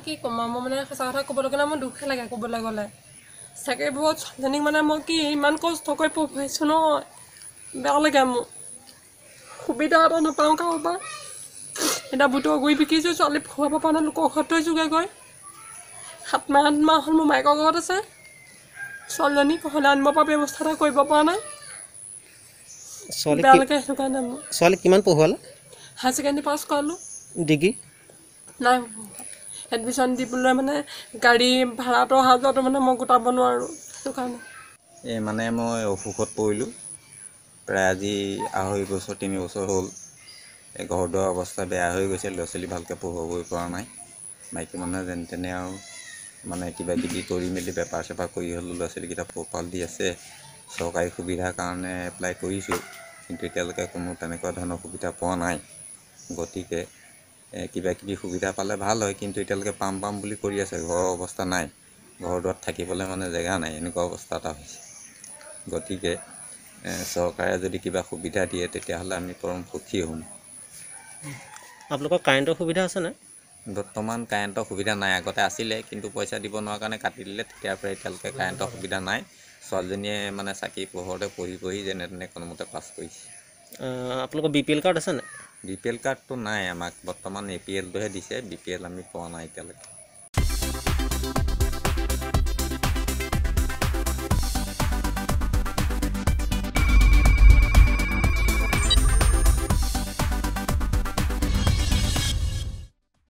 কি ক'ম মই মানে সঁচা কথা ক'বলৈ গ'লে মোৰ দুখে লাগে ক'বলৈ গ'লে চাগে বহুত ছোৱালীজনীক মানে মই কি ইমান কষ্ট কৰি পঢ়ুৱাইছোঁ নহয় বেয়া লাগে মোৰ সুবিধা এটা নাপাওঁ কাৰোবাৰ পৰা এতিয়া বুটৰ গুৰি বিকিছোঁ ছোৱালী পঢ়ুৱাব পৰা নাই লোকৰ ঘৰত থৈছোঁগৈ গৈ 7 মাহ 8 মাহ হ'ল মোৰ মাইকৰ ঘৰত আছে ছোৱালীজনী ঘৰলৈ আনিব পৰা ব্যৱস্থা এটা কৰিব পৰা নাই বেয়া লাগে সেইটো কাৰণে মোৰ ছোৱালী কিমান পঢ়ুৱালে হায়াৰ ছেকেণ্ডেৰী পাছ কৰালোঁ ডিগ্ৰী নাই এডমিশ্যন দিবলৈ মানে গাড়ী ভাড়াটো অহা যোৱাটো মানে মই গোটাব নোৱাৰোঁ সেইটো কাৰণে এই মানে মই অসুখত পৰিলোঁ প্ৰায় আজি 2.5 বছৰ 3 বছৰ হ'ল এই ঘৰ দুৱাৰ অৱস্থা বেয়া হৈ গৈছে ল'ৰা ছোৱালী ভালকৈ পঢ়ুৱাবই পৰা নাই মাইকী মানুহে যেনে তেনে আৰু মানে কিবা কিবি কৰি মেলি বেপাৰ চেপাৰ কৰি হ'লেও ল'ৰা ছোৱালীকেইটা পোহপাল দি আছে চৰকাৰী সুবিধাৰ কাৰণে এপ্লাই কৰিছোঁ কিন্তু এতিয়ালৈকে কোনো তেনেকুৱা ধৰণৰ সুবিধা পোৱা নাই গতিকে কিবা কিবি সুবিধা পালে ভাল হয় কিন্তু এতিয়ালৈকে পাম বুলি কৰি আছে ঘৰৰ অৱস্থা নাই ঘৰ দুৱাৰত থাকিবলৈ মানে জেগা নাই এনেকুৱা অৱস্থা এটা হৈছে গতিকে চৰকাৰে যদি কিবা সুবিধা দিয়ে তেতিয়াহ'লে আমি পৰম সুখী হ'ম আপোনালোকৰ কাৰেণ্টৰ সুবিধা আছেনে বৰ্তমান কাৰেণ্টৰ সুবিধা নাই আগতে আছিলে কিন্তু পইচা দিব নোৱাৰা কাৰণে কাটি দিলে তেতিয়াৰ পৰা এতিয়ালৈকে কাৰেণ্টৰ সুবিধা নাই ছোৱালীজনীয়ে মানে চাকি পোহৰতে পঢ়ি যেনে তেনে কোনোমতে পাছ কৰিছে আপোনালোকৰ BPL কাৰ্ড আছেনে BPL কাৰ্ডটো নাই আমাক বৰ্তমান APLটোহে দিছে BPL আমি পোৱা নাই এতিয়ালৈকে